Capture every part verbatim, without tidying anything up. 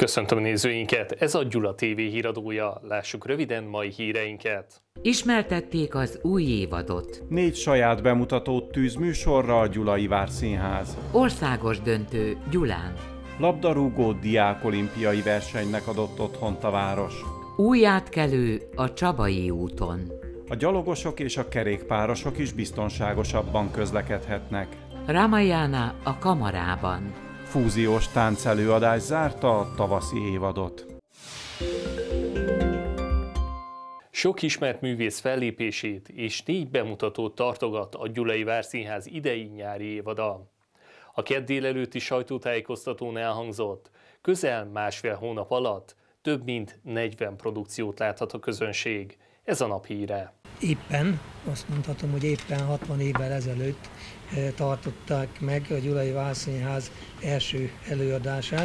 Köszöntöm a nézőinket, ez a Gyula té vé híradója, lássuk röviden mai híreinket. Ismertették az új évadot. Négy saját bemutatót tűz műsorra a Gyulai Várszínház. Országos döntő Gyulán. Labdarúgó diákolimpiai versenynek adott otthont a város. Új átkelő a Csabai úton. A gyalogosok és a kerékpárosok is biztonságosabban közlekedhetnek. Ramayana a Kamarában. Fúziós táncelőadás zárta a tavaszi évadot. Sok ismert művész fellépését és négy bemutatót tartogat a Gyulai Várszínház idei nyári évada. A kedd délelőtti sajtótájékoztatón elhangzott, közel másfél hónap alatt több mint negyven produkciót láthat a közönség. Ez a nap híre. Éppen, azt mondhatom, hogy éppen hatvan évvel ezelőtt tartották meg a Gyulai Várszínház első előadását.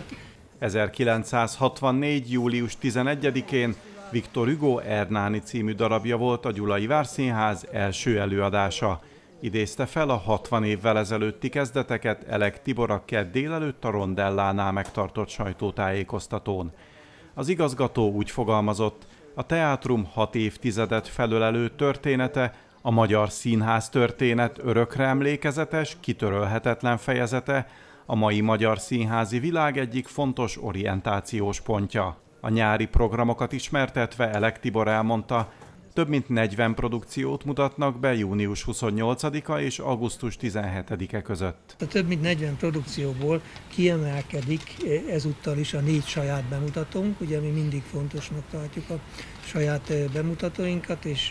ezerkilencszázhatvannégy. július tizenegyedikén Victor Hugo Ernani című darabja volt a Gyulai Várszínház első előadása. Idézte fel a hatvan évvel ezelőtti kezdeteket Elek Tibor a kedd délelőtt a Rondellánál megtartott sajtótájékoztatón. Az igazgató úgy fogalmazott, a teátrum hat évtizedet felölelő története, a magyar színház történet örökre emlékezetes, kitörölhetetlen fejezete, a mai magyar színházi világ egyik fontos orientációs pontja. A nyári programokat ismertetve Elek Tibor elmondta, több mint negyven produkciót mutatnak be június huszonnyolcadika és augusztus tizenhetedike között. A több mint negyven produkcióból kiemelkedik ezúttal is a négy saját bemutatónk, ugye mi mindig fontosnak tartjuk a saját bemutatóinkat, és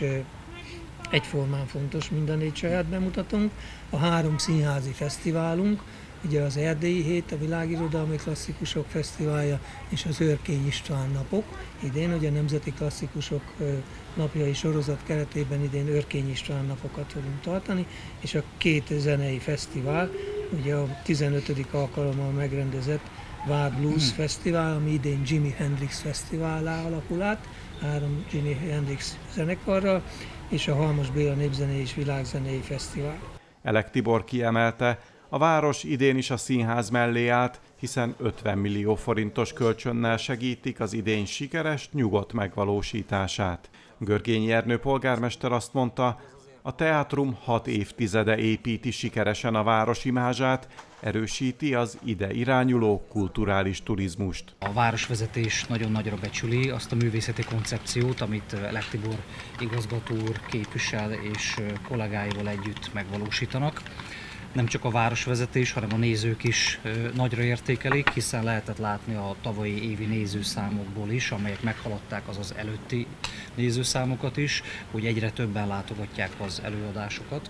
egyformán fontos mind a négy saját bemutatónk. A három színházi fesztiválunk, ugye az Erdélyi Hét, a Világirodalmi Klasszikusok Fesztiválja és az Örkény István napok. Idén ugye a Nemzeti Klasszikusok napjai sorozat keretében idén Örkény István napokat fogunk tartani, és a két zenei fesztivál, ugye a tizenötödik alkalommal megrendezett Vár Blues hmm. Fesztivál, ami idén Jimi Hendrix Fesztiválá alakul át, három Jimi Hendrix zenekarral, és a Halmos Béla Népzenei és Világzenei Fesztivál. Elek Tibor kiemelte, a város idén is a színház mellé állt, hiszen ötven millió forintos kölcsönnel segítik az idén sikeres, nyugodt megvalósítását. Görgényi Ernő polgármester azt mondta, a teátrum hat évtizede építi sikeresen a város imázsát, erősíti az ide irányuló kulturális turizmust. A városvezetés nagyon nagyra becsüli azt a művészeti koncepciót, amit Elek Tibor igazgató úr képvisel és kollégáival együtt megvalósítanak. Nem csak a városvezetés, hanem a nézők is nagyra értékelik, hiszen lehetett látni a tavalyi évi nézőszámokból is, amelyek meghaladták az az előtti nézőszámokat is, hogy egyre többen látogatják az előadásokat,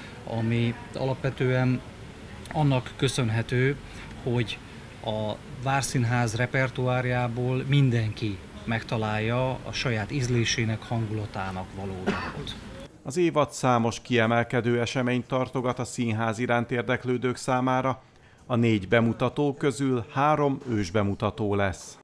ami alapvetően annak köszönhető, hogy a Várszínház repertoárjából mindenki megtalálja a saját ízlésének, hangulatának való darabot. Az évad számos kiemelkedő eseményt tartogat a színház iránt érdeklődők számára. A négy bemutató közül három ősbemutató lesz.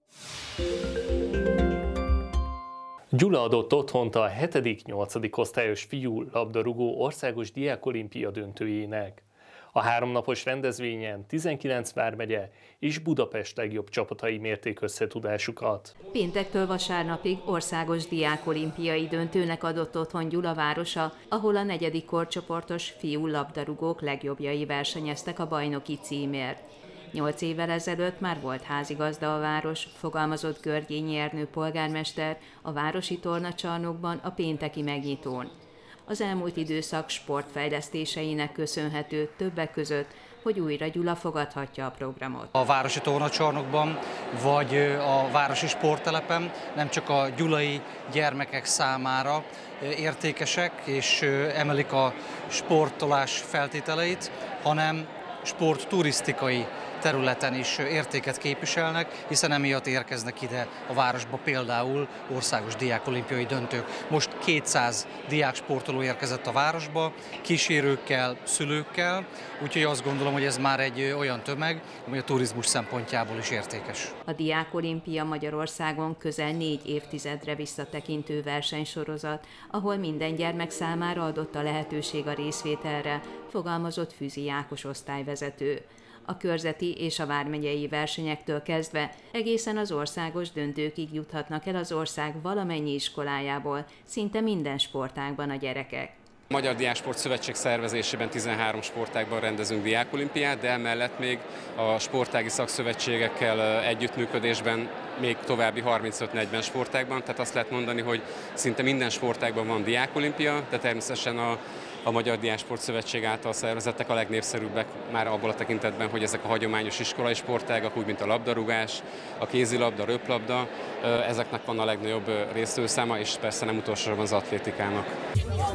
Gyula adott otthont a hetedik-nyolcadik osztályos fiú labdarúgó országos diákolimpia döntőjének. A háromnapos rendezvényen tizenkilenc vármegye és Budapest legjobb csapatai mérték összetudásukat. Péntektől vasárnapig országos diákolimpiai döntőnek adott otthon Gyula városa, ahol a negyedik korcsoportos fiú labdarúgók legjobbjai versenyeztek a bajnoki címért. Nyolc évvel ezelőtt már volt házigazda a város, fogalmazott Görgényi Ernő polgármester a városi tornacsarnokban a pénteki megnyitón. Az elmúlt időszak sportfejlesztéseinek köszönhető többek között, hogy újra Gyula fogadhatja a programot. A városi tornacsarnokban vagy a városi sporttelepen nem csak a gyulai gyermekek számára értékesek és emelik a sportolás feltételeit, hanem sportturisztikai területen is értéket képviselnek, hiszen emiatt érkeznek ide a városba például országos diákolimpiai döntők. Most kétszáz diáksportoló érkezett a városba, kísérőkkel, szülőkkel, úgyhogy azt gondolom, hogy ez már egy olyan tömeg, ami a turizmus szempontjából is értékes. A diákolimpia Magyarországon közel négy évtizedre visszatekintő versenysorozat, ahol minden gyermek számára adott a lehetőség a részvételre, fogalmazott Füzi Ákos osztályvezető. A körzeti és a vármegyei versenyektől kezdve egészen az országos döntőkig juthatnak el az ország valamennyi iskolájából, szinte minden sportágban a gyerekek. A Magyar Diáksport Szövetség szervezésében tizenhárom sportágban rendezünk diákolimpiát, de emellett még a sportági szakszövetségekkel együttműködésben még további harmincöt-negyven sportágban, tehát azt lehet mondani, hogy szinte minden sportágban van diákolimpia, de természetesen a, a Magyar Diáksport Szövetség által szervezettek a legnépszerűbbek már abból a tekintetben, hogy ezek a hagyományos iskolai sportágak, úgy mint a labdarúgás, a kézilabda, a röplabda, ezeknek van a legnagyobb résztvevőszáma, és persze nem utolsóban az atlétikának.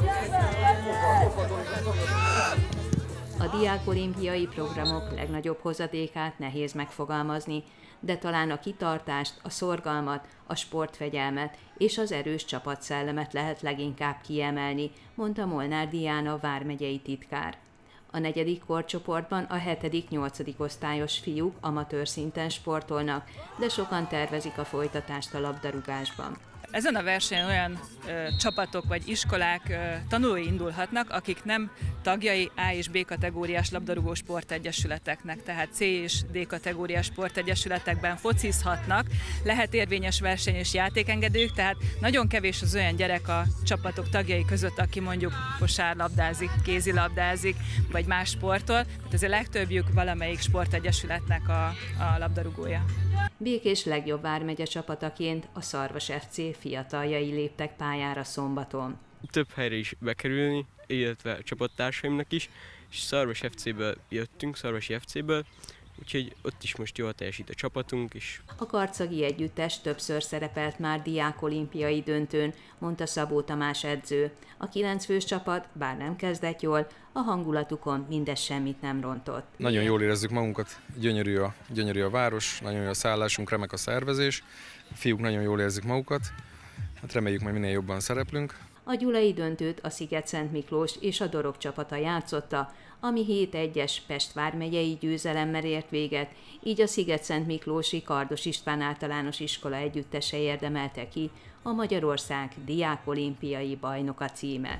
A diákolimpiai programok legnagyobb hozadékát nehéz megfogalmazni, de talán a kitartást, a szorgalmat, a sportfegyelmet és az erős csapatszellemet lehet leginkább kiemelni, mondta Molnár Diana vármegyei titkár. A negyedik korcsoportban a hetedik-nyolcadik osztályos fiúk amatőr szinten sportolnak, de sokan tervezik a folytatást a labdarúgásban. Ezen a versenyen olyan ö, csapatok vagy iskolák ö, tanulói indulhatnak, akik nem tagjai A és B kategóriás labdarúgó sportegyesületeknek, tehát C és D kategóriás sportegyesületekben focizhatnak, lehet érvényes verseny és játékengedők, tehát nagyon kevés az olyan gyerek a csapatok tagjai között, aki mondjuk kosárlabdázik, kézilabdázik, vagy más sportol, tehát ez a legtöbbjük valamelyik sportegyesületnek a, a labdarúgója. Békés legjobb vármegye csapataként a Szarvas ef cé fiataljai léptek pályára szombaton. Több helyre is bekerülni, illetve a csapattársaimnak is, és Szarvas ef céből jöttünk, Szarvasi ef céből, úgyhogy ott is most jól teljesít a csapatunk is. A karcagi együttes többször szerepelt már diákolimpiai döntőn, mondta Szabó Tamás edző. A kilencfős csapat, bár nem kezdett jól, a hangulatukon mindez semmit nem rontott. Nagyon jól érezzük magunkat, gyönyörű a, gyönyörű a város, nagyon jó a szállásunk, remek a szervezés, a fiúk nagyon jól érzik magukat, hát reméljük, majd minél jobban szereplünk. A gyulai döntőt a Sziget-Szent Miklós és a Dorog csapata játszotta, ami hét egyes Pest vármegyei győzelemmel ért véget, így a Sziget-Szent Miklósi Kardos István általános iskola együttese érdemelte ki a Magyarország diákolimpiai bajnoka címet.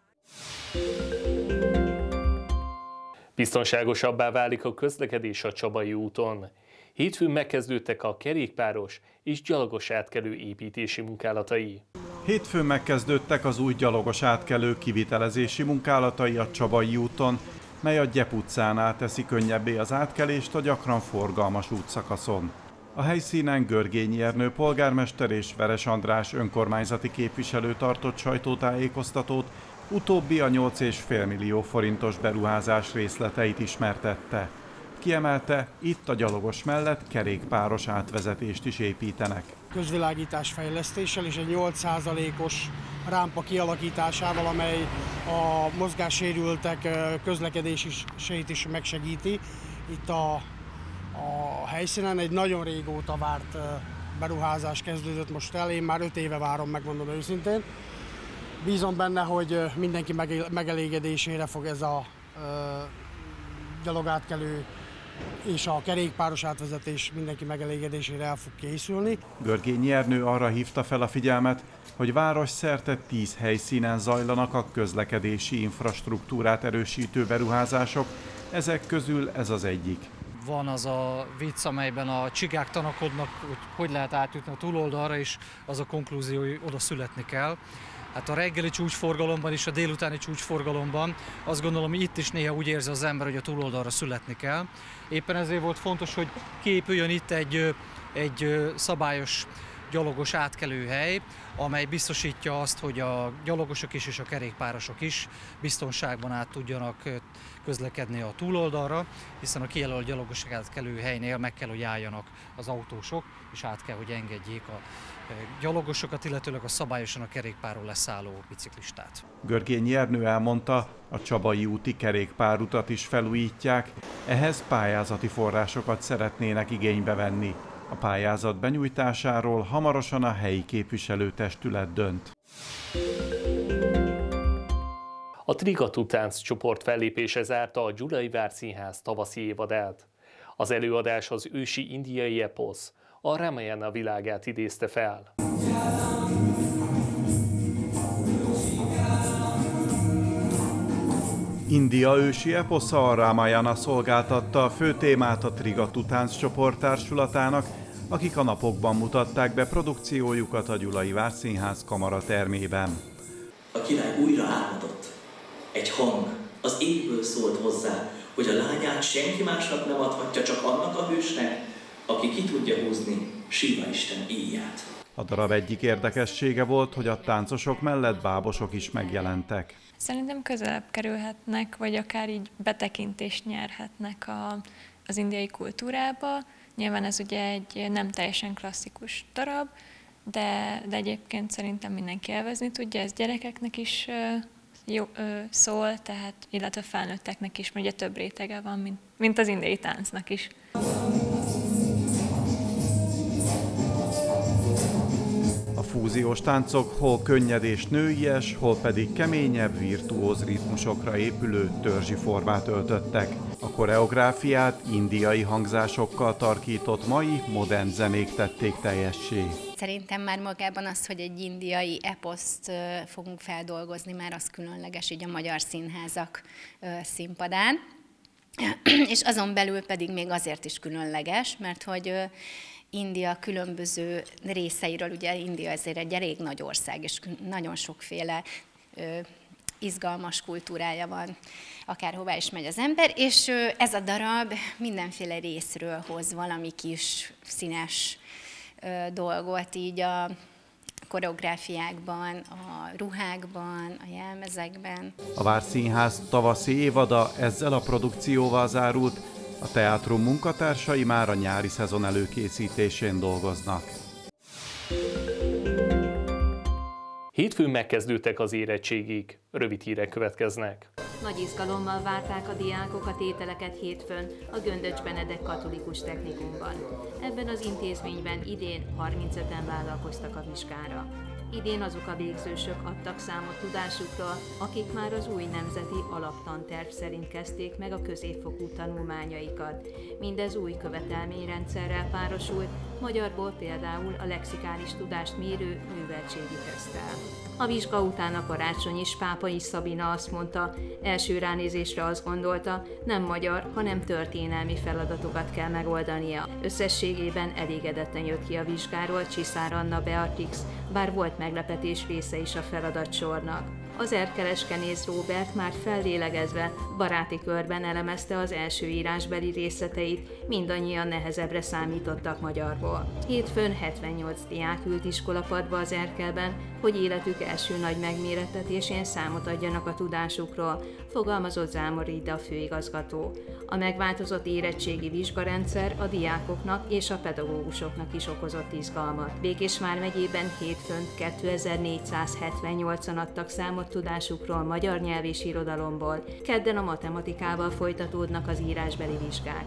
Biztonságosabbá válik a közlekedés a Csabai úton. Hétfőn megkezdődtek a kerékpáros és gyalogos átkelő építési munkálatai. Hétfőn megkezdődtek az új gyalogos átkelő kivitelezési munkálatai a Csabai úton, mely a Gyep utcánál teszi könnyebbé az átkelést a gyakran forgalmas útszakaszon. A helyszínen Görgényi Ernő polgármester és Veres András önkormányzati képviselő tartott sajtótájékoztatót, utóbbi a nyolc egész öt millió forintos beruházás részleteit ismertette. Kiemelte, itt a gyalogos mellett kerékpáros átvezetést is építenek. Közvilágítás fejlesztéssel és egy nyolc százalékos rámpa kialakításával, amely a mozgássérültek közlekedését is megsegíti. Itt a, a helyszínen egy nagyon régóta várt beruházás kezdődött most el, én már öt éve várom, megmondom őszintén. Bízom benne, hogy mindenki megelégedésére fog ez a gyalogátkelő és a kerékpáros átvezetés mindenki megelégedésére el fog készülni. Görgényi Ernő arra hívta fel a figyelmet, hogy város szerte tíz helyszínen zajlanak a közlekedési infrastruktúrát erősítő beruházások, ezek közül ez az egyik. Van az a vicc, amelyben a csigák tanakodnak, hogy hogy lehet átjutni a túloldalra, és az a konklúzió, hogy oda születni kell. Hát a reggeli csúcsforgalomban és a délutáni csúcsforgalomban azt gondolom, hogy itt is néha úgy érzi az ember, hogy a túloldalra születni kell. Éppen ezért volt fontos, hogy kiépüljön itt egy, egy szabályos gyalogos átkelőhely, amely biztosítja azt, hogy a gyalogosok is és a kerékpárosok is biztonságban át tudjanak közlekedni a túloldalra, hiszen a kijelölt gyalogos átkelőhelynél meg kell, hogy álljanak az autósok, és át kell, hogy engedjék a gyalogosokat, illetőleg a szabályosan a kerékpáron leszálló biciklistát. Görgényi Ernő elmondta, a Csabai úti kerékpárutat is felújítják, ehhez pályázati forrásokat szeretnének igénybe venni. A pályázat benyújtásáról hamarosan a helyi képviselőtestület dönt. A Trigatú tánccsoport fellépése zárta a Gyulai Várszínház tavaszi évadát. Az előadás az ősi indiai eposz, a Ramayana világát idézte fel. India ősi eposza, a Ramayana szolgáltatta a fő témát a Trigatu tánccsoport társulatának, akik a napokban mutatták be produkciójukat a Gyulai Várszínház kamaratermében. A király újra álmodott. Egy hang az égből szólt hozzá, hogy a lányát senki másnak nem adhatja, csak annak a hősnek, aki ki tudja húzni Siva Isten íját. A darab egyik érdekessége volt, hogy a táncosok mellett bábosok is megjelentek. Szerintem közelebb kerülhetnek, vagy akár így betekintést nyerhetnek a, az indiai kultúrába. Nyilván ez ugye egy nem teljesen klasszikus darab, de, de egyébként szerintem mindenki élvezni tudja, ez gyerekeknek is jó, szól, tehát, illetve felnőtteknek is, mert ugye több rétege van, mint, mint az indiai táncnak is. A fúziós táncok hol könnyed és nőies, hol pedig keményebb, virtuóz ritmusokra épülő törzsi formát öltöttek. A koreográfiát indiai hangzásokkal tarkított mai modern zenék tették teljessé. Szerintem már magában az, hogy egy indiai eposzt fogunk feldolgozni, már az különleges így a magyar színházak színpadán. És azon belül pedig még azért is különleges, mert hogy India különböző részeiről, ugye India azért egy elég nagy ország, és nagyon sokféle ö, izgalmas kultúrája van, akárhová is megy az ember, és ö, ez a darab mindenféle részről hoz valami kis színes ö, dolgot, így a koreográfiákban, a ruhákban, a jelmezekben. A Várszínház tavaszi évada ezzel a produkcióval zárult. A teátrum munkatársai már a nyári szezon előkészítésén dolgoznak. Hétfőn megkezdődtek az érettségig. Rövid hírek következnek. Nagy izgalommal várták a diákok a tételeket hétfőn a Göndöcs Benedek Katolikus Technikumban. Ebben az intézményben idén harmincöten vállalkoztak a vizsgára. Idén azok a végzősök adtak számot tudásukról, akik már az új nemzeti alaptanterv szerint kezdték meg a középfokú tanulmányaikat. Mindez új követelményrendszerrel párosult, magyarból például a lexikális tudást mérő műveltségi teszttel. A vizsga után a Karácsonyi Pápai Szabina azt mondta, első ránézésre azt gondolta, nem magyar, hanem történelmi feladatokat kell megoldania. Összességében elégedetten jött ki a vizsgáról Csiszár Anna Beatrix, bár volt meglepetés része is a feladatsornak. Az erkeles Kenész Róbert már fellélegezve, baráti körben elemezte az első írásbeli részleteit, mindannyian nehezebbre számítottak magyarból. Hétfőn hetvennyolc diák ült iskolapadba az Erkelben, hogy életük első nagy megmérettetésén számot adjanak a tudásukról, fogalmazott Zámori Ida főigazgató. A megváltozott érettségi vizsgarendszer a diákoknak és a pedagógusoknak is okozott izgalmat. Békésvár megyében hétfőn kétezer-négyszázhetvennyolcan adtak számot tudásukról magyar nyelv és irodalomból, kedden a matematikával folytatódnak az írásbeli vizsgák.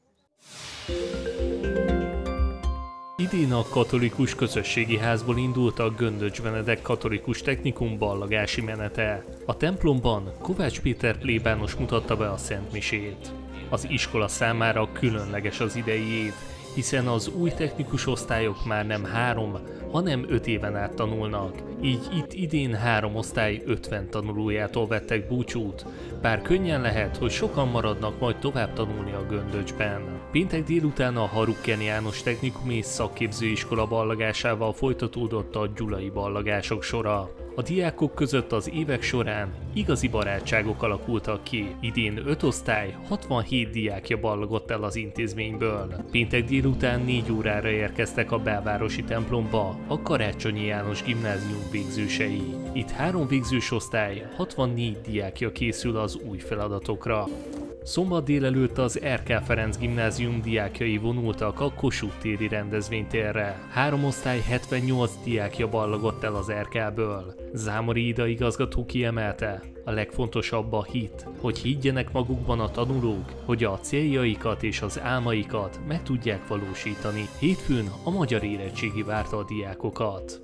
Idén a katolikus közösségi házból indult a Göndöcs Benedek Katolikus Technikum ballagási menete. A templomban Kovács Péter plébános mutatta be a szentmisét. Az iskola számára különleges az idei év, hiszen az új technikus osztályok már nem három, hanem öt éven át tanulnak. Így itt idén három osztály ötven tanulójától vettek búcsút, bár könnyen lehet, hogy sokan maradnak majd tovább tanulni a Göndöcsben. Péntek délután a Harukken János Technikum és Szakképzőiskola ballagásával folytatódott a gyulai ballagások sora. A diákok között az évek során igazi barátságok alakultak ki. Idén öt osztály, hatvanhét diákja ballagott el az intézményből. Péntek délután négy órára érkeztek a belvárosi templomba a Karácsonyi János Gimnázium végzősei. Itt három végzős osztály, hatvannégy diákja készül az új feladatokra. Szombat délelőtt az Erkel Ferenc Gimnázium diákjai vonultak a Kossuth téri rendezvénytérre. Három osztály hetvennyolc diákja ballagott el az Erkelből. Zámori Ida igazgató kiemelte, a legfontosabb a hit, hogy higgyenek magukban a tanulók, hogy a céljaikat és az álmaikat meg tudják valósítani. Hétfőn a magyar érettségi várta a diákokat.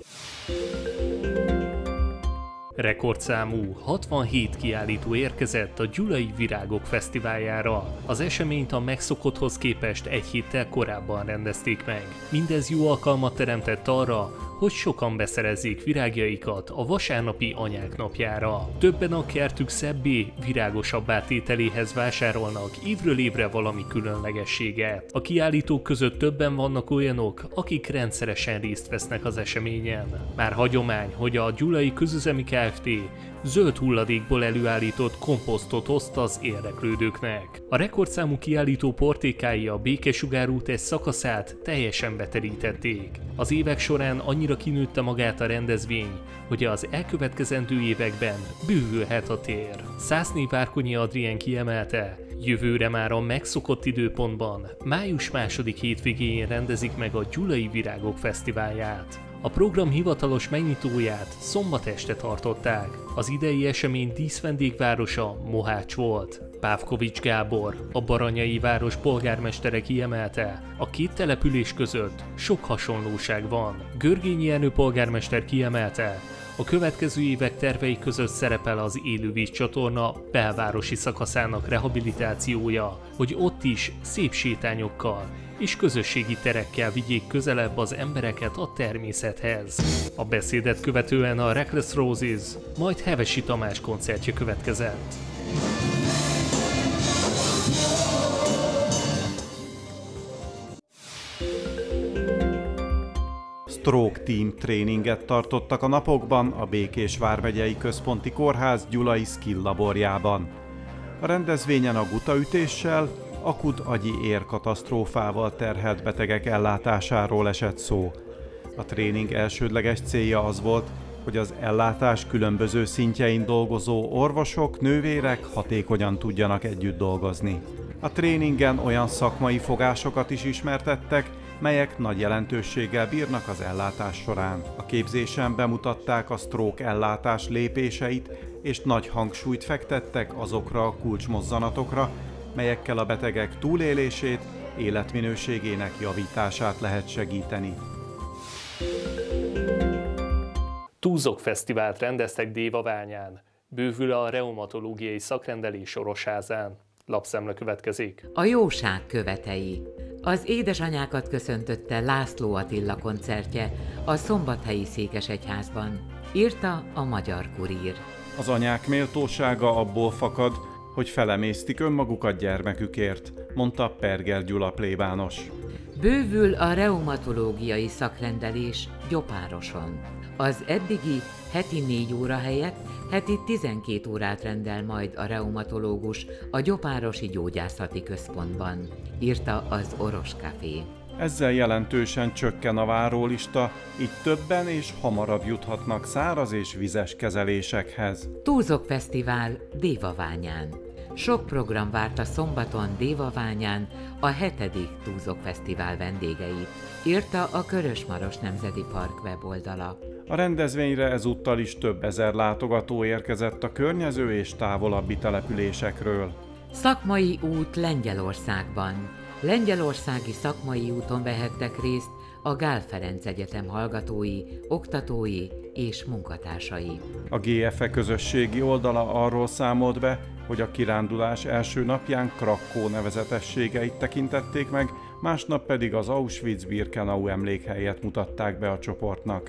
Rekordszámú hatvanhét kiállító érkezett a Gyulai Virágok Fesztiváljára. Az eseményt a megszokotthoz képest egy héttel korábban rendezték meg. Mindez jó alkalmat teremtett arra, hogy sokan beszerezzék virágjaikat a vasárnapi anyák napjára. Többen a kertük szebbé, virágosabbá tételéhez vásárolnak évről évre valami különlegességet. A kiállítók között többen vannak olyanok, akik rendszeresen részt vesznek az eseményen. Már hagyomány, hogy a Gyulai Közüzemi Kft. Zöld hulladékból előállított komposztot oszt az érdeklődőknek. A rekordszámú kiállító portékái a Békesugár út egy szakaszát teljesen beterítették. Az évek során annyira kinőtte magát a rendezvény, hogy az elkövetkezendő években bővülhet a tér. Szászné Várkonyi Adrien kiemelte, jövőre már a megszokott időpontban, május második hétvégén rendezik meg a Gyulai Virágok Fesztiválját. A program hivatalos megnyitóját szombat este tartották. Az idei esemény díszvendégvárosa Mohács volt. Pávkovics Gábor, a Baranyai város polgármestere kiemelte, a két település között sok hasonlóság van. Görgényi Jenő polgármester kiemelte, a következő évek tervei között szerepel az élővíz csatorna belvárosi szakaszának rehabilitációja, hogy ott is szép sétányokkal és közösségi terekkel vigyék közelebb az embereket a természethez. A beszédet követően a Reckless Roses, majd Hevesi Tamás koncertje következett. Stroke Team tréninget tartottak a napokban a Békés vármegyei központi kórház Gyulai Skill laborjában. A rendezvényen a gutaütéssel, akut agyi érkatasztrófával terhelt betegek ellátásáról esett szó. A tréning elsődleges célja az volt, hogy az ellátás különböző szintjein dolgozó orvosok, nővérek hatékonyan tudjanak együtt dolgozni. A tréningen olyan szakmai fogásokat is ismertettek, melyek nagy jelentőséggel bírnak az ellátás során. A képzésen bemutatták a stroke ellátás lépéseit, és nagy hangsúlyt fektettek azokra a kulcsmozzanatokra, melyekkel a betegek túlélését, életminőségének javítását lehet segíteni. Túzok Fesztivált rendeztek Dévaványán. Bővül a reumatológiai szakrendelés Orosházán. Lapszemle következik. A jóság követei. Az édesanyákat köszöntötte László Attila koncertje a Szombathelyi Székesegyházban, írta a Magyar Kurír. Az anyák méltósága abból fakad, hogy felemésztik önmagukat gyermekükért, mondta Perger Gyula plébános. Bővül a reumatológiai szakrendelés Gyopároson. Az eddigi heti négy óra helyett heti tizenkét órát rendel majd a reumatológus a Gyopárosi Gyógyászati Központban, írta az Oros Café. Ezzel jelentősen csökken a várólista, így többen és hamarabb juthatnak száraz és vizes kezelésekhez. Túzok Fesztivál Dévaványán. Sok program várta szombaton Dévaványán a hetedik Túzok Fesztivál vendégeit, írta a Körösmaros Nemzeti Park weboldala. A rendezvényre ezúttal is több ezer látogató érkezett a környező és távolabbi településekről. Szakmai út Lengyelországban. Lengyelországi szakmai úton vehettek részt a Gál Ferenc Egyetem hallgatói, oktatói és munkatársai. A gé ef e közösségi oldala arról számolt be, hogy a kirándulás első napján Krakkó nevezetességeit tekintették meg, másnap pedig az Auschwitz-Birkenau emlékhelyet mutatták be a csoportnak.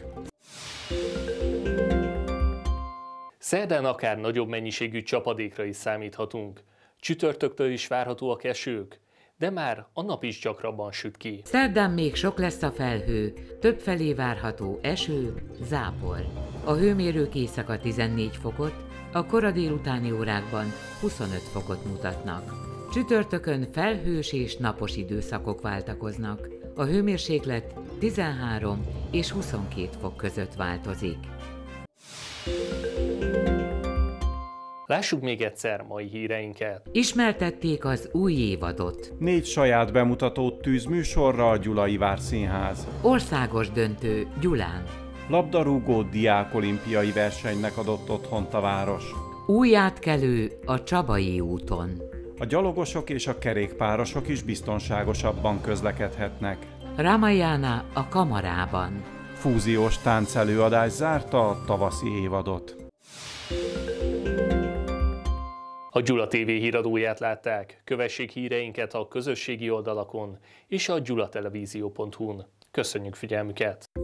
Szerdán akár nagyobb mennyiségű csapadékra is számíthatunk. Csütörtöktől is várhatóak esők, de már a nap is gyakrabban süt ki. Szerdán még sok lesz a felhő, többfelé várható eső, zápor. A hőmérők éjszaka tizennégy fokot, a kora délutáni órákban huszonöt fokot mutatnak. Csütörtökön felhős és napos időszakok váltakoznak. A hőmérséklet tizenhárom és huszonkét fok között változik. Lássuk még egyszer mai híreinket. Ismertették az új évadot. Négy saját bemutatót tűz műsorra a Gyulai Várszínház. Országos döntő Gyulán. Labdarúgó diákolimpiai versenynek adott otthont a város. Új átkelő a Csabai úton. A gyalogosok és a kerékpárosok is biztonságosabban közlekedhetnek. Ramayana a Kamarában. Fúziós táncelőadás zárta a tavaszi évadot. A Gyula té vé híradóját látták, kövessék híreinket a közösségi oldalakon és a gyulatelevízió pont hu-n. Köszönjük figyelmüket!